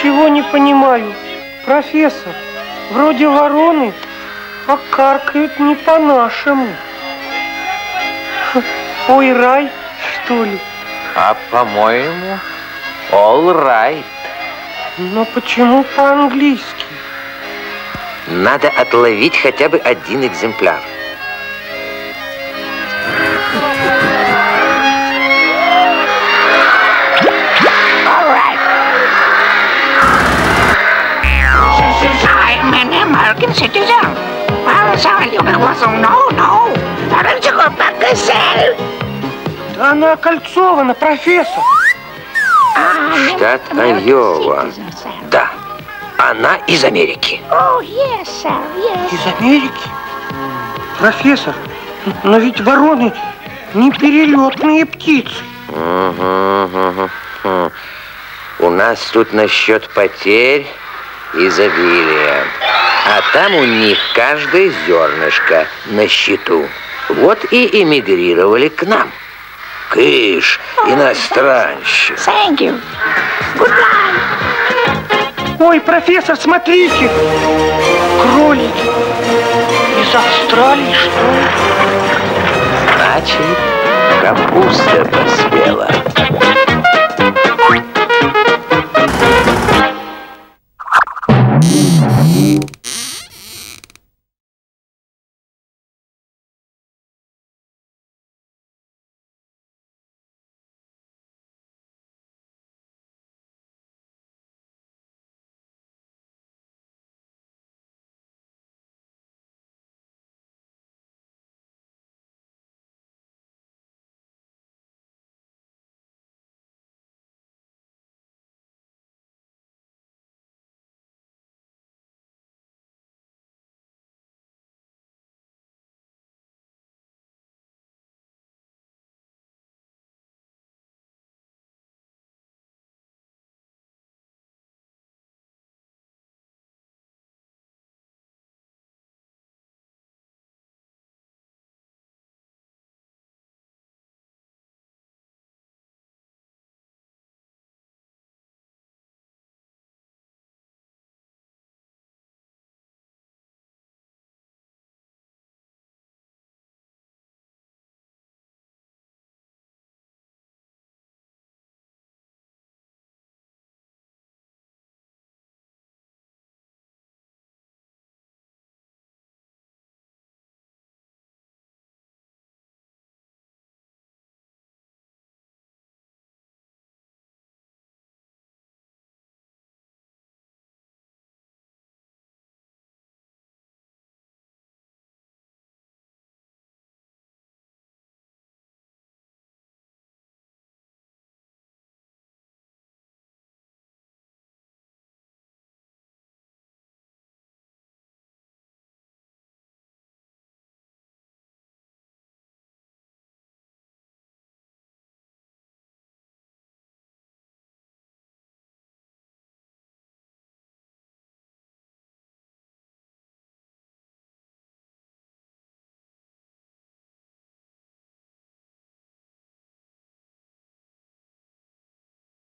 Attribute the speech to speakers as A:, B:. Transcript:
A: ничего не понимаю. Профессор, вроде вороны, а каркают не по-нашему. Ой, рай, что ли?
B: А по-моему, all right.
A: Но почему по-английски?
B: Надо отловить хотя бы один экземпляр.
C: I'm an American citizen. No.
A: Да она окольцована, профессор.
B: Штат Айова. Да, она из Америки.
A: Из Америки? Профессор, но ведь вороны не перелетные птицы.
B: У нас тут насчет потерь изобилия. А там у них каждое зернышко на счету. Вот и эмигрировали к нам. Кыш, иностранщик.
C: Thank you. Goodbye.
A: Ой, профессор, смотрите! Кролики. Из Австралии, что ли?
B: Значит, капуста поспела.